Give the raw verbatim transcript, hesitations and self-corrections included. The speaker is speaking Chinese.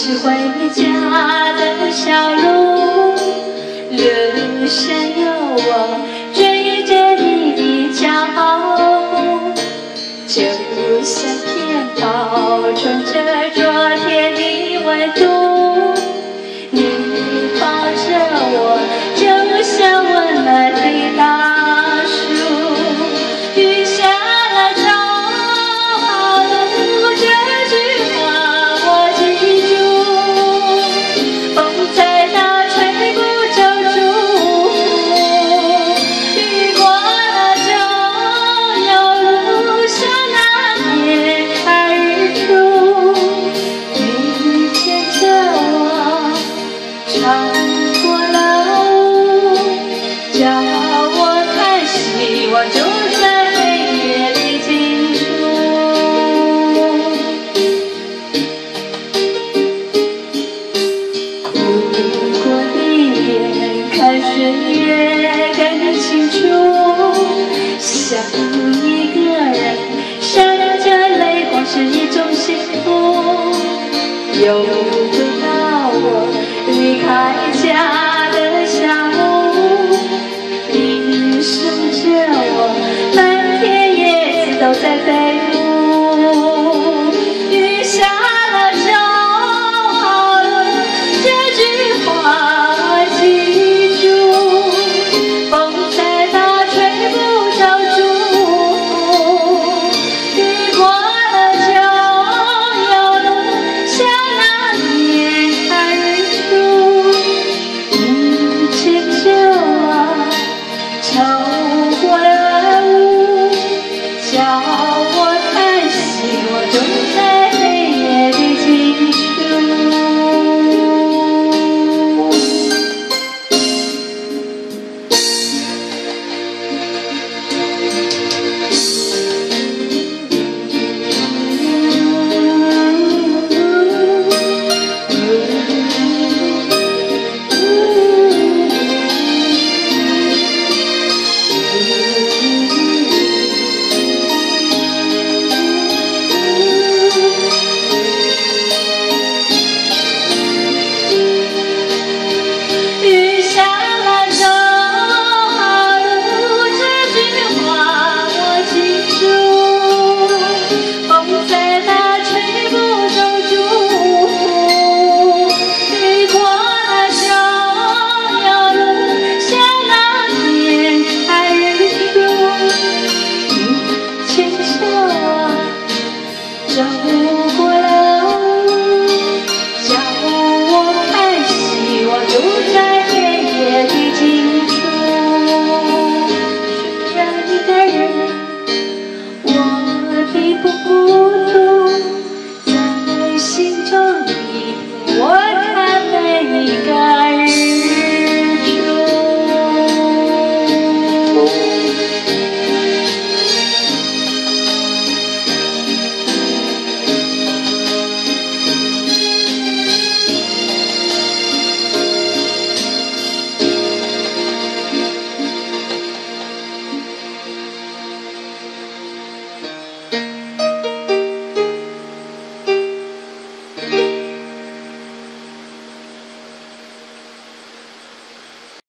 是回家的小路，路上有我追着你的骄傲，就像片保存着昨天的温度。你抱着我，就像温暖的大树。雨下了走好路，这句话我记住。风再大吹不走祝福，雨过了就有路上那片开日出。你牵着我穿过了雾，叫我看希望就在黑夜里尽处。哭过的眼看岁月更清楚，想一个人闪着泪光是一种幸福。有